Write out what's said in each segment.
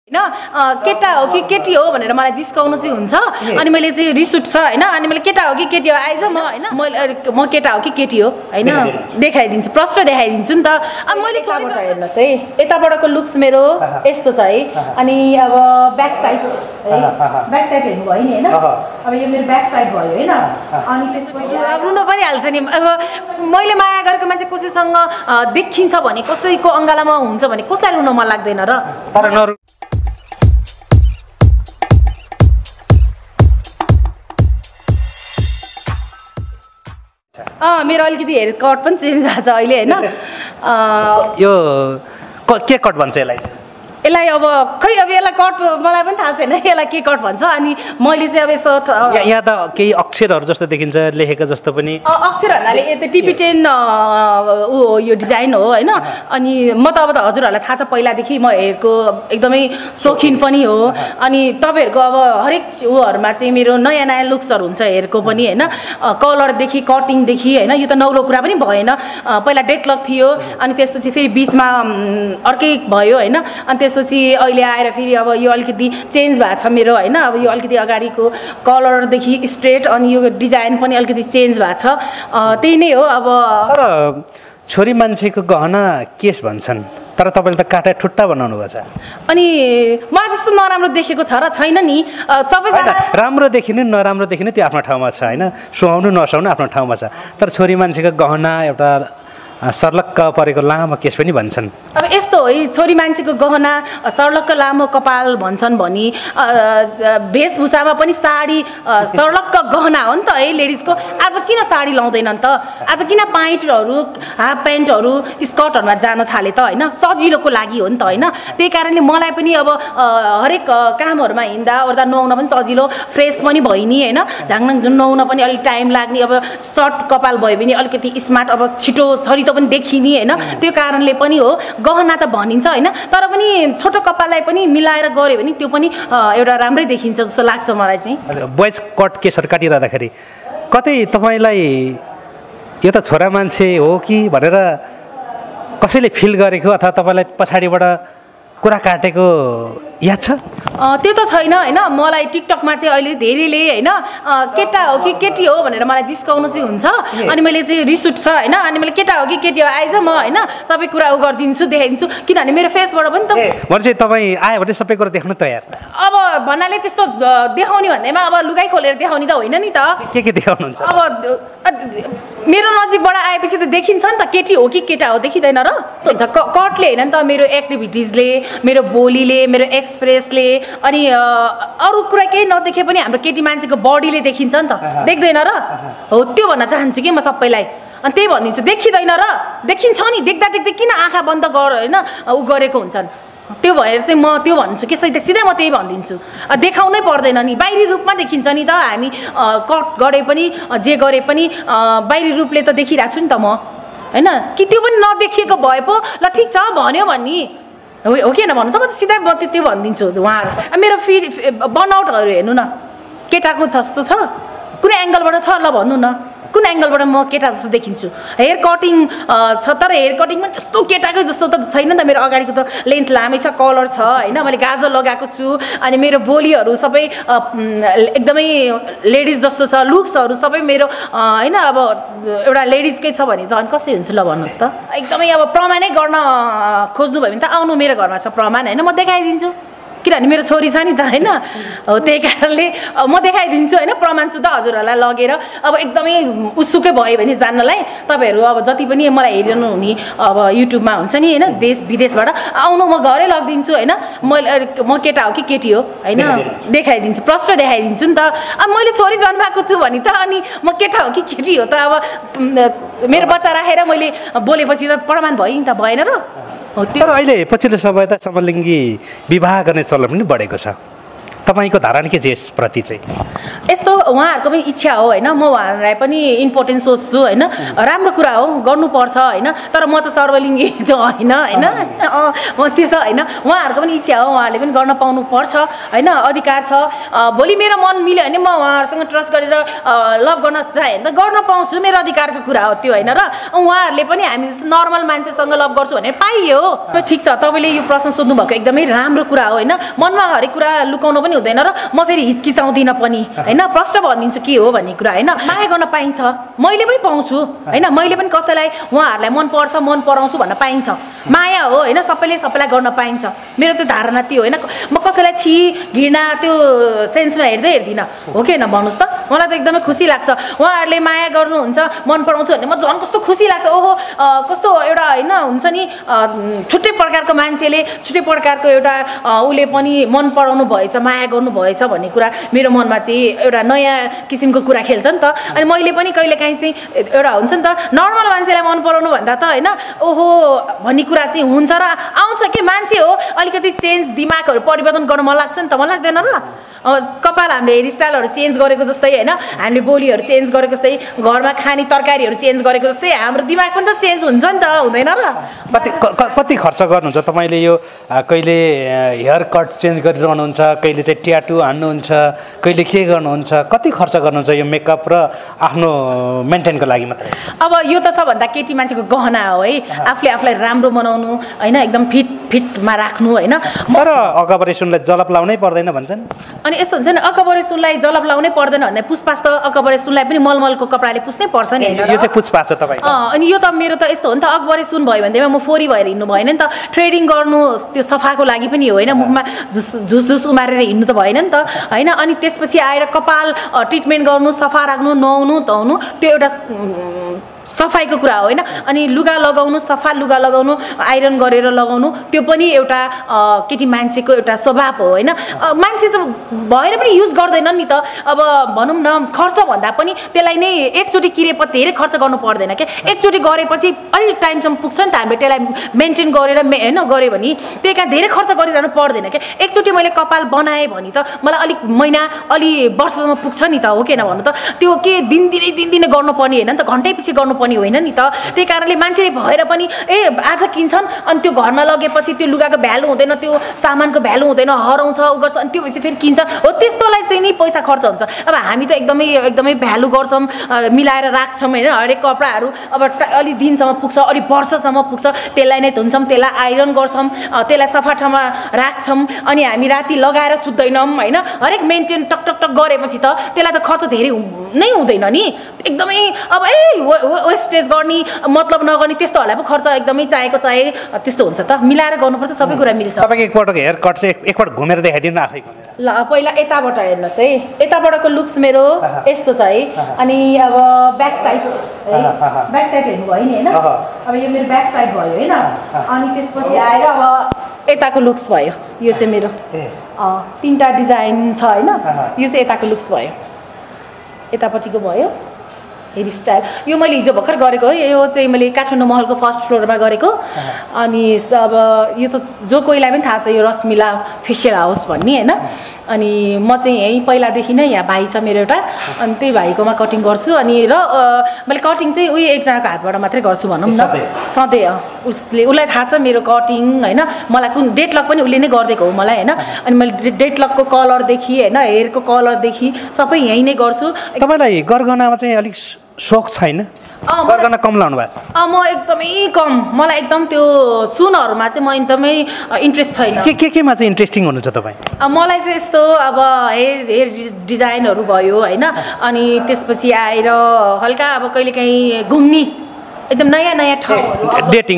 केटा हो कि केटी हो भनेर मलाई जिस्काउनु चाहिँ हुन्छ अनि मैले चाहिँ रिस उठ्छ हैन अनि मैले केटा हो कि केटी हो आइज म हैन म केटा हो कि केटी हो हैन देखाइदिन्छु प्रश्न देखाइदिन्छु नि त अब मैले छोरीबाट हेर्नुस् है यताबाटको लुक्स मेरो यस्तो छ है अनि अब ब्याक साइड हेर्नु भयो नि हैन अब यो मेरो ब्याक साइड भयो हैन अनि त्यसपछि अब रुन पनि हाल्छ नि अब मैले माया गरेको मान्छे कसैसँग देखिन्छ भने कसैको अङ्गालामा हुन्छ भने कसलाई रुन मन लाग्दैन र तर मेरो अलिकति हेयर कट पनि चेन्ज भएको छ अहिले हैन यो के कट भन्छ यसलाई अब खै अब यसलाई कट मलाई पनि थाहा छैन यसलाई के कट भन्छ अनि मैले चाहिँ अब यसो यहाँ त केही अक्षरहरू जस्तो देखिन्छ लेखेको जस्तो पनि अक्षर भन्नाले यो त टिबिटेन यो डिजाइन हो हैन अनि म त अब त हजुरहरूलाई थाहा छ पहिलादेखि म हेयरको एकदमै शौखिन पनि हो अनि तपाईहरुको अब हरेक उहरुमा चाहिँ मेरो नयाँ नयाँ लुक्सहरु हुन्छ हेयरको पनि हैन कलरदेखि कटिङदेखि हैन यो त नौलो कुरा पनि भएन पहिला डेडलक थियो अनि त्यसपछि फेरि बीचमा अर्कै भयो हैन अनि त्यसपछि अहिले आएर फेरि अब यो अलिकति चेन्ज भएको छ मेरो हैन अब यो अलिकति अगाडिको कलरदेखि स्ट्रेट अनि यो डिजाइन पनि अलिकति चेन्ज भएको छ त्यही नै हो अब तर छोरी मान्छेको गहना केस भन्छन् तर तपाईले त काटे ठुट्टा बनाउनु भएको छ अनि मलाई त्यस्तो नराम्रो देखेको छ र छैन नि सबैजना राम्रो देखिनु नराम्रो देखिनु त्यो आफ्नो ठाउँमा छ हैन सुहाउनु नसुहाउनु आफ्नो ठाउँमा छ तर छोरी मान्छेको गहना एउटा सर्लक्क परेको लामो केस पनि भन्छन् अब यस्तो हो छोरी मान्छेको गहना सर्लक्क लामो कपाल भन्छन् भनी वेशभूषामा पनि साडी सर्लक्क गहना हो नि त है लेडिजको आज किन साडी लाउँदैनन् त आज किन प्यान्टहरु हाफ प्यान्टहरु स्कर्टहरुमा जान थाले त हैन सजिलोको लागि हो नि त हैन त्यही कारणले मलाई पनि अब हरेक कामहरुमा हिँड्दा ओर्दा नुहाउन पनि सजिलो फ्रेश पनि भइनी हैन झाङनाङ नुहाउन पनि अलि टाइम लाग्ने अब सर्ट कपाल भयो भने अलिकति स्मार्ट अब छिटो छरी पनि देखिने हैन त्यो कारणले पनि हो गहना त भनिन्छ हैन तर पनि छोटो कपाललाई पनि मिलाएर गरे भने त्यो पनि एउटा राम्रै देखिन्छ जस्तो लाग्छ मलाई चाहिँ बोयज कट केसहरु काटिरादाखेरि कतै तपाईलाई यो त छोरा मान्छे हो कि भनेर कसैले फिल गरेको अथवा तपाईलाई पछाडीबाट कुरा काटेको याद छ त्यो त छैन हैन मलाई टिकटकमा चाहिँ अहिले धेरैले हैन केटा हो कि केटी हो भनेर मलाई जिस्काउनु चाहिँ हुन्छ अनि मैले चाहिँ रिस उठ्छ हैन अनि मैले केटा हो कि केटी हो आइज म हैन सबै कुरा उ गर्दिन्छु देखाइदिन्छु किनभने मेरो फेसबाट पनि त भने तपाई आयो भने सबै कुरा देख्न तयार अब भन्नाले त्यस्तो देखाउने भन्दैमा अब लुगाई खोलेर देखाउने त होइन नि त के देखाउनुहुन्छ अब मेरो नजिकबाट आएपछि त देखिन्छ नि त केटी हो कि केटा हो देखिदैन र हुन्छ कटले हैन नि त मेरो एक्टिभिटिजले मेरो बोलीले मेरो एक्सप्रेसले अनि अरु कुरा केही नदेखे पनि हाम्रो केटी मान्छेको बडीले देखिन्छ नि त देख्दैन र हो त्यो भन्न चाहन्छु कि म सबैलाई अनि त्यही भनिदिन्छु देखिदैन र देखिन्छ नि देख्दा देख्दै किन आँखा बन्द गर हैन उ गरेको हुन्छन् त्यो भएर चाहिँ म त्यो भन्छु कि सिधै म त्यही भनिदिन्छु देखाउनै पर्दैन नि बाहिरी रूपमा देखिन्छ नि त हामी कट गरे पनि जे गरे पनि बाहिरी रूपले त देखिरहेछु नि त म हैन कि त्यो पनि नदेखिएको भए पो ल ठीक छ भन्यो भन्नी हो कि हैन भन्नु त म त सिधै त्यो भनिदिन्छु उहाँहरु मेरो बनाउटहरु हेर्नु न केटाको जस्तो छ कुनै एंगलबाट छ ल भन्नु न कुन एंगलबाट म केटा जस्तो देखिन्छु हेयर कटिङ छ तर हेयर कटिङ पनि त्यस्तो केटाकै जस्तो त छैन नि त मेरो अगाडिको त लेन्थ लामै छ कलर छ हैन मैले गाजर लगाएको छु अनि मेरो बोलीहरु सबै एकदमै लेडिज जस्तो छ लुक्सहरु सबै मेरो हैन अब एउटा लेडिजकै छ भने त अनि कसरी हुन्छ ल भन्नुस् त एकदमै अब प्रमाणै गर्न खोज्नु भयो भने त आउनु मेरो घरमा छ प्रमाण हैन म देखाइदिन्छु किनभने मेरो छोरी छ नि त हैन हो त्यही कारणले म देखाइदिन्छु हैन प्रमाण सुध हजुरहरुलाई लगेर अब एकदमै उत्सुकै भयो भने जान्नलाई तपाईहरु अब जति पनि मलाई हेरिरहनु हुने अब युट्युबमा हुन्छ नि हैन देश विदेशबाट आउनु म घरै लगिदिन्छु हैन म केटा हो कि केटी हो हैन देखाइदिन्छु प्रश्न देखाइदिन्छु नि त अब मैले छोरी जन्माएको छु भने त अनि म केटा हो कि केटी हो त अब मेरो बच्चा राखेर मैले बोलेपछि त प्रमाण भयो नि त भएन र तर अहिले पछिल्लो समय त समलिङ्गी विवाह गर्ने चलन पनि बढेको छ तपाईँको धारणा के छ यसप्रति चाहिँ? यस्तो उहाँहरूको पनि इच्छा हो होइन, म उहाँहरूलाई पनि इम्पोर्टेन्स सोच्छु होइन, राम्रो कुरा हो, गर्नुपर्छ होइन, तर म त सर्वलिङ्गी त होइन होइन, म त्यो त होइन, उहाँहरूको पनि इच्छा हो, उहाँहरूले पनि गर्न पाउनुपर्छ होइन, अधिकार छ। भोलि मेरो मन मिल्यो भने म उहाँहरूसँग ट्रस्ट गरेर लभ गर्न चाहेँ भने त गर्न पाउँछु, मेरो अधिकारको कुरा हो त्यो होइन। र उहाँहरूले पनि हामी नर्मल मान्छेसँग लभ गर्छु भने पाइयो। ठिक छ, तपाईँले यो प्रश्न सोध्नु भएको एकदमै राम्रो कुरा हो होइन, मनमा हरेक कुरा लुकाउनु पनि हुँदैन र म फेरि हिचकिचाउँदिनँ पनि होइन, प्रश्न भनिदिन्छु के हो भन्ने कुरा होइन। माया गर्न पाइन्छ, मैले पनि पाउँछु होइन, मैले पनि कसैलाई उहाँहरूलाई मनपर्छ मन पराउँछु भन्न पाइन्छ, माया हो होइन, सबैलाई गर्न पाइन्छ। मेरो चाहिँ धारणा त्यो होइन, म कसैलाई छि घृणा त्यो सेन्समा हेर्दिनँ, हो कि होइन भन्नुहोस् त। मलाई त एकदमै खुसी लाग्छ उहाँहरूले माया गर्नुहुन्छ मन पराउँछु भने, म झन् कस्तो खुसी लाग्छ। ओहो कस्तो एउटा होइन हुन्छ नि, छुट्टै प्रकारको मान्छेले छुट्टै प्रकारको एउटा उसले पनि मन पराउनु भएछ, माया गर्नु भएछ भन्ने कुरा मेरो मनमा चाहिँ एउटा नयाँ किसिमको कुरा खेल्छ नि त। अनि मैले पनि कहिलेकाहीँ चाहिँ एउटा हुन्छ नि त, नर्मल मान्छेलाई मन पराउनु भन्दा त होइन ओहो भन्ने कुरा चाहिँ हुन्छ र आउँछ कि मान्छे हो, अलिकति चेन्ज दिमागहरू परिवर्तन गर्नु मन लाग्छ नि त, मन लाग्दैन र? कपाल हामीले हेयरस्टाइलहरू चेन्ज गरेको जस्तै होइन, हामीले बोलीहरू चेन्ज गरेको जस्तै, घरमा खाने तरकारीहरू चेन्ज गरेको जस्तै हाम्रो दिमाग पनि त चेन्ज हुन्छ नि त, हुँदैन र? कति खर्च गर्नुहुन्छ तपाईँले? यो कहिले हेयर कट चेन्ज गरिरहनुहुन्छ, कहिले चाहिँ ट्याटु हान्नुहुन्छ, कहिले के गर्नुहुन्छ, कति खर्च गर्नुहुन्छ यो मेकअप र आफ्नो मेन्टेनको लागि मात्रै? अब यो त सबभन्दा केटी मान्छेको गहना हो है, आफूलाई राम्रो बनाउनु होइन, एकदम फिटमा राख्नु होइन। तर अकबरे सुनलाई जलप लाउनै पर्दैन भन्छन्। अनि यस्तो हुन्छ नि, अकबरे सुनलाई जलप लाउनै पर्दैन भन्दा पुछपाछ त अकबरे सुनलाई पनि मलमलको कपडाले पुस्नै पर्छ नि होइन। यो चाहिँ पुछपाछ तपाईँ? अनि यो त मेरो त यस्तो हो नि त, अकबरे सुन भयो भनेदेखि म फोरी भएर हिँड्नु भएन नि त, थ्रेडिङ गर्नु त्यो सफाको लागि पनि हो होइन, मुखमा झुस उमारेर हिँड्नु त भएन नि त होइन। अनि त्यसपछि आएर कपाल ट्रिटमेन्ट गर्नु, सफा राख्नु, नुहाउनु धुवाउनु, त्यो एउटा सफाइको कुरा हो होइन। अनि लुगा लगाउनु, सफा लुगा लगाउनु, आइरन गरेर लगाउनु, त्यो पनि एउटा केटी मान्छेको एउटा स्वभाव हो होइन। मान्छे त भएर पनि युज गर्दैनन् नि त। अब भनौँ न, खर्च भन्दा पनि त्यसलाई नै एकचोटि किनेपछि धेरै खर्च गर्नु पर्दैन क्या, एकचोटि गरेपछि अलिक टाइमसम्म पुग्छ नि त, हामीले त्यसलाई मेन्टेन गरेर होइन गऱ्यो भने त्यही कारण धेरै खर्च गरिरहनु पर्दैन क्या। एकचोटि मैले कपाल बनाएँ भने त मलाई अलिक महिना अलि वर्षसम्म पुग्छ नि त, हो कि होइन भन्नु त। त्यो के दिनदिनै गर्नुपर्ने होइन नि त, घन्टै पछि गर्नुपर्ने होइन नि त। त्यही कारणले मान्छेले भएर पनि आज किन्छन् अनि त्यो घरमा लगेपछि त्यो लुगाको भ्यालु हुँदैन, त्यो सामानको भ्यालु हुँदैन, हराउँछ उ गर्छ, अनि त्यो पछि फेरि किन्छन्, हो त्यस्तोलाई चाहिँ नि पैसा खर्च हुन्छ। अब हामी त एकदमै भ्यालु गर्छौँ, मिलाएर राख्छौँ होइन, हरेक कपडाहरू अब अलि दिनसम्म पुग्छ, अलि वर्षसम्म पुग्छ, त्यसलाई नै धुन्छौँ, त्यसलाई आइरन गर्छौँ, त्यसलाई सफा ठाउँमा राख्छौँ, अनि हामी राति लगाएर सुत्दैनौँ होइन। हरेक मेन्टेन टक गरेपछि त त्यसलाई त खर्च धेरै नै हुँदैन नि, एकदमै अब वेस्टेज गर्ने मतलब नगर्ने त्यस्तोहरूलाई पो खर्च एकदमै चाहे त्यस्तो हुन्छ त, मिलाएर गर्नुपर्छ, सबै कुरा मिल्छ। तपाईँको एकपल्टको हेयर कट चाहिँ एकपल्ट घुमेर देखाइदिनु आफै। ल पहिला यताबाट हेर्नुहोस् है, यताबाटको लुक्स मेरो यस्तो छ है। अनि अब ब्याक साइड है, ब्याक साइड हेर्नु भयो नि होइन, अब यो मेरो ब्याक साइड भयो होइन। अनि त्यसपछि आएर अब यताको लुक्स भयो, यो चाहिँ मेरो 3टा डिजाइन छ होइन, यो चाहिँ यताको लुक्स भयो, यतापट्टिको भयो हेयर स्टाइल। यो मैले हिजो भर्खर गरेको हो, यो चाहिँ मैले काठमाडौँ महलको फर्स्ट फ्लोरमा गरेको। अनि अब यो त जो कोहीलाई पनि थाहा छ, यो रश्मिला फेसियल हाउस भन्ने होइन। अनि म चाहिँ यहीँ पहिलादेखि नै यहाँ भाइ छ मेरो एउटा, अनि त्यही भाइकोमा कटिङ गर्छु। अनि र मैले कटिङ चाहिँ उही एकजनाको हातबाट मात्रै गर्छु भनौँ न, सधैँ उसलाई थाहा छ मेरो कटिङ होइन, मलाई कुन डेडलक पनि उसले नै गरिदिएको हो मलाई होइन। अनि मैले डेडलकको कलरदेखि होइन, हेयरको कलरदेखि सबै यहीँ नै गर्छु। तपाईँलाई गरगहनामा चाहिँ अलिक सोख छैन? गरगहना कम लाउनु भएको छ? म एकदमै कम, मलाई एकदम त्यो सुनहरूमा चाहिँ म एकदमै इन्ट्रेस्ट छैन। केमा चाहिँ इन्ट्रेस्टिङ हुनुहुन्छ तपाईँ? मलाई चाहिँ यस्तो अब हेयर डिजाइनहरू भयो होइन, अनि त्यसपछि आएर हल्का अब कहिलेकाहीँ घुम्ने एकदम नयाँ ठाउँहरू, डेटिङ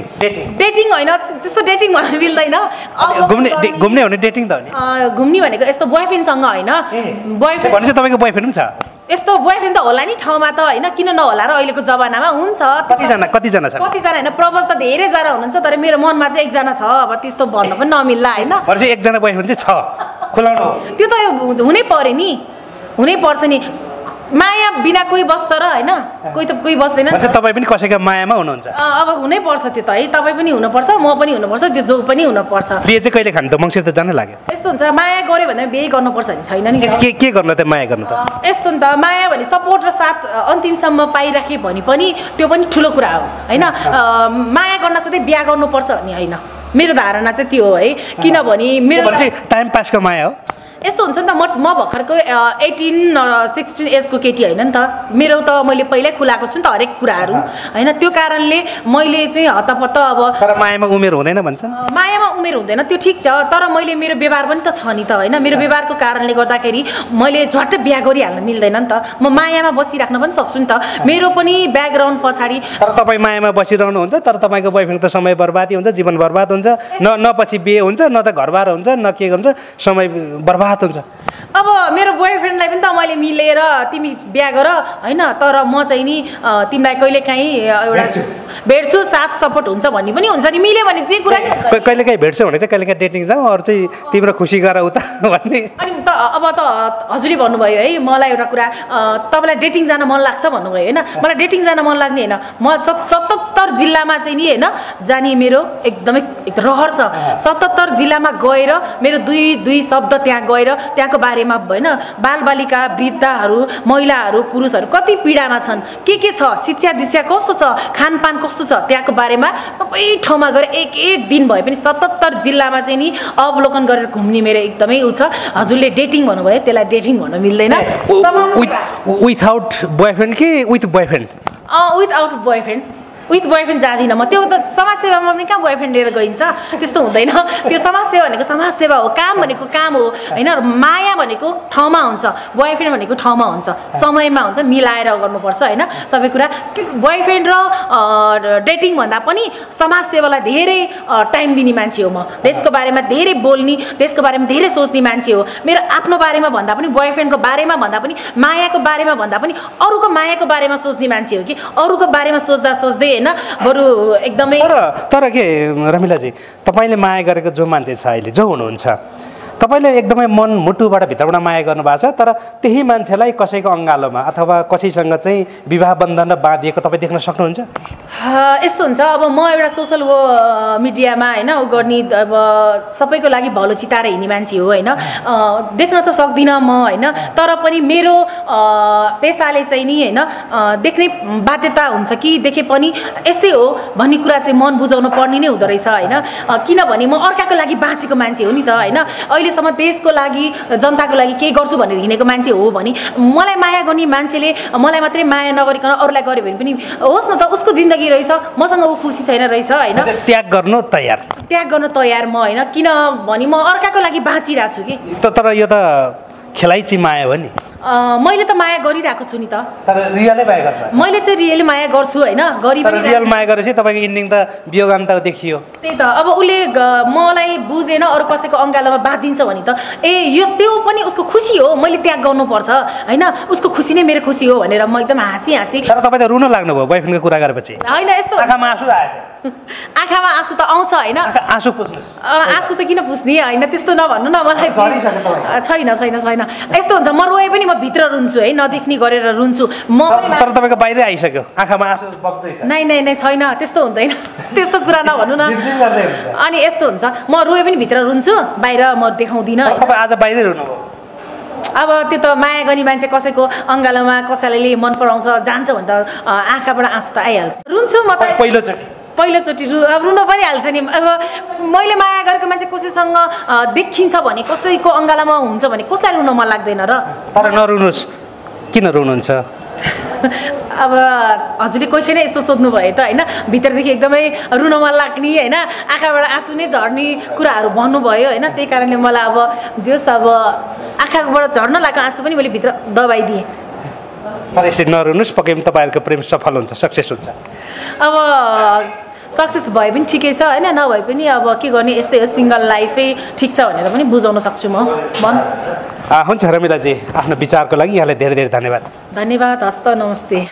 होइन त्यस्तो डेटिङ भन्न मिल्दैन। घुम्ने हो भने डेटिङ त हो नि। घुम्ने भनेको यस्तो बोयफ्रेन्डसँग होइन, बोयफ्रेन्ड भनेपछि तपाईँको बोयफ्रेन्ड पनि छ? यस्तो बोयफ्रेन्ड त होला नि ठाउँमा त होइन, किन नहोला र, अहिलेको जमानामा हुन्छ। कतिजना छ? कतिजना होइन, प्रपोज त धेरैजना हुनुहुन्छ, तर मेरो मनमा चाहिँ एकजना छ। अब त्यस्तो भन्नु पनि नमिल्ला होइन। भनेपछि एकजना बोयफ्रेन्ड चाहिँ छ, खुलाउनु? त्यो त हुनै पर्यो नि, हुनै पर्छ नि। माया बिना कोही बस्छ र होइन कोही बस्दैन तपाईँ पनि कसैको मायामा हुनुहुन्छ अब हुनै पर्छ त्यो त है तपाईँ पनि हुनुपर्छ म पनि हुनुपर्छ त्यो जो पनि हुनुपर्छ बिहे चाहिँ कहिले खानु त मङ्सिर त जानै लाग्यो यस्तो हुन्छ माया गऱ्यो भने बिहे गर्नुपर्छ भने छैन नि के गर्नु त माया गर्नु त यस्तो नि त माया भने सपोर्ट र साथ अन्तिमसम्म पाइराखे भने पनि त्यो पनि ठुलो कुरा हो होइन माया गर्न साथै बिहा गर्नुपर्छ भन्ने होइन मेरो धारणा चाहिँ त्यो हो है किनभने मेरो टाइम पासको माया हो यस्तो हुन्छ नि त म भर्खरको 18-16 एजको केटी होइन नि त मेरो त मैले पहिल्यै खुलाएको छु नि त हरेक कुराहरू होइन त्यो कारणले मैले चाहिँ हतपत्त अब तर मायामा उमेर हुँदैन भन्छन् मायामा उमेर हुँदैन त्यो ठिक छ तर मैले मेरो व्यवहार पनि त छ नि त होइन मेरो व्यवहारको कारणले गर्दाखेरि मैले झट्टै बिहा गरिहाल्न मिल्दैन नि त म मायामा बसिराख्न पनि सक्छु नि त मेरो पनि ब्याकग्राउन्ड पछाडि तर तपाईँ मायामा बसिरहनुहुन्छ तर तपाईँको बोयफ्रेन्ड त समय बर्बादी हुन्छ जीवन बर्बाद हुन्छ न पछि बिहे हुन्छ न त घरबार हुन्छ न के हुन्छ समय बर्बाद हुन्छ अब मेरो बोयफ्रेन्डलाई पनि त मैले मिलेर तिमी बिहा गर होइन तर म चाहिँ नि तिमीलाई कहिलेकाहीँ एउटा भेट्छु साथ सपोर्ट हुन्छ भन्ने पनि हुन्छ नि मिल्यो भने जे कुरा कहिलेकाहीँ भेट्छु भने चाहिँ कहिलेकाहीँ डेटिङ जाउँ अरू चाहिँ तिम्रो खुसी गर उता भन्ने अनि त अब त हजुरले भन्नुभयो है मलाई एउटा कुरा तपाईँलाई डेटिङ जान मन लाग्छ भन्नुभयो होइन मलाई डेटिङ जान मन लाग्ने होइन म 77 जिल्लामा चाहिँ नि होइन जाने मेरो एकदमै रहर छ 77 जिल्लामा गएर मेरो दुई शब्द त्यहाँ गएर त्यहाँको बारेमा होइन बालबालिका वृद्धहरू महिलाहरू पुरुषहरू कति पीडामा छन् के छ शिक्षा दीक्षा कस्तो छ खानपान कस्तो छ त्यहाँको बारेमा सबै ठाउँमा गएर एक दिन भए पनि 77 जिल्लामा चाहिँ नि अवलोकन गरेर घुम्ने मेरो एकदमै उ छ हजुरले डेटिङ भन्नुभयो त्यसलाई डेटिङ भन्न मिल्दैन विथआउट बोयफ्रेन्ड कि with boyfriend without boyfriend with boyfriend जाँदिनँ म त्यो त समाजसेवामा पनि कहाँ बोयफ्रेन्ड लिएर गइन्छ त्यस्तो हुँदैन त्यो समाजसेवा भनेको समाजसेवा हो काम भनेको काम हो होइन माया भनेको ठाउँमा हुन्छ बोयफ्रेन्ड भनेको ठाउँमा हुन्छ समयमा हुन्छ मिलाएर गर्नुपर्छ होइन सबै कुरा बोयफ्रेन्ड र डेटिङ भन्दा पनि समाजसेवालाई धेरै टाइम दिने मान्छे हो म देशको बारेमा धेरै बोल्ने देशको बारेमा धेरै सोच्ने मान्छे हो मेरो आफ्नो बारेमा भन्दा पनि बोयफ्रेन्डको बारेमा भन्दा पनि मायाको बारेमा भन्दा पनि अरूको मायाको बारेमा सोच्ने मान्छे हो कि अरूको बारेमा सोच्दै होइन बरु एकदमै तर के रमिलाजी तपाईँले माया गरेको जो मान्छे छ अहिले जो हुनुहुन्छ तपाईँले एकदमै मन मुटुबाट भित्रबाट माया गर्नुभएको छ तर त्यही मान्छेलाई कसैको अङ्गालोमा अथवा कसैसँग चाहिँ विवाह बन्धन बाँधिएको तपाईँ देख्न सक्नुहुन्छ यस्तो हुन्छ अब म एउटा सोसल मिडियामा होइन उ गर्ने अब सबैको लागि भलो चिताएर हिँड्ने मान्छे हो होइन देख्न त सक्दिनँ म होइन तर पनि मेरो पेसाले चाहिँ नि होइन देख्ने बाध्यता हुन्छ कि देखे पनि यस्तै हो भन्ने कुरा चाहिँ मन बुझाउनु पर्ने नै हुँदो रहेछ होइन किनभने म अर्काको लागि बाँचेको मान्छे हो नि त होइन अहिलेसम्म देशको लागि जनताको लागि के गर्छु भनेर हिँडेको मान्छे हो भने मलाई माया गर्ने मान्छेले मलाई मात्रै माया नगरिकन अरूलाई गर्यो भने पनि होस् न त उसको जिन्दगी रहेछ मसँग ऊ खुसी छैन रहेछ होइन त्याग गर्नु तयार म होइन किनभने म अर्काको लागि बाँचिरहेको छु कि तर यो त खेलाइची माया हो नि मैले त माया गरिरहेको छु नि त तर रियलै माया गर्छ मैले चाहिँ रियली माया गर्छु होइन गरि पनि रियल माया गरेपछि तपाईँको इन्डिङ त वियोगान्त देखियो त्यही त अब उसले मलाई बुझेन अरू कसैको अङ्गालोमा बाँधिन्छ भने त यो त्यो पनि उसको खुसी हो मैले त्याग गर्नुपर्छ होइन उसको खुसी नै मेरो खुसी हो भनेर म एकदम हाँसी तर तपाईँ त रुन लाग्नुभयो बोयफ्रेन्डको कुरा गरेपछि होइन यस्तो आँखामा आँसु आयो आँखामा आँसु त आउँछ होइन आँसु पुस्नुहोस् आँसु त किन पुस्ने होइन त्यस्तो नभन्नु न मलाई छैन यस्तो हुन्छ म रोए पनि म भित्र रुन्छु है नदेख्ने गरेर रुन्छु म तर तपाईँको बाहिरै आइसक्यो आँखामा आँसु बग्दैछ नै छैन त्यस्तो हुँदैन त्यस्तो कुरा नभन्नु न अनि यस्तो हुन्छ म रोए पनि भित्र रुन्छु बाहिर म देखाउँदिनँ आज बाहिरै रुनुभयो अब त्यो त माया गर्ने मान्छे कसैको अङ्गालोमा कसैले मन पराउँछ जान्छ भने त आँखाबाट आँसु त आइहाल्छ रुन्छु म त पहिलोचोटि अब रुन परिहाल्छ नि अब मैले माया गरेको मान्छे कसैसँग देखिन्छ भने कसैको अङ्गालोमा हुन्छ भने कसलाई रुन मन लाग्दैन र तर नरुनुहोस् किन रुनुहुन्छ अब हजुरले क्वेसनै यस्तो सोध्नु भयो त होइन भित्रदेखि एकदमै रुन मन लाग्ने होइन आँखाबाट आँसु नै झर्ने कुराहरू भन्नुभयो होइन त्यही कारणले मलाई अब जस अब आँखाबाट झर्न लागेको आँसु पनि मैले भित्र दबाइदिएँ तर यसरी नरुनुहोस् पक्कै पनि तपाईँहरूको प्रेम सफल हुन्छ सक्सेस हुन्छ अब सक्सेस भए पनि ठिकै छ होइन नभए पनि अब के गर्ने यस्तै हो सिङ्गल लाइफै ठिक छ भनेर पनि बुझाउन सक्छु म हुन्छ रमिलाजी आफ्नो विचारको लागि यहाँलाई धेरै धेरै धन्यवाद हस्त नमस्ते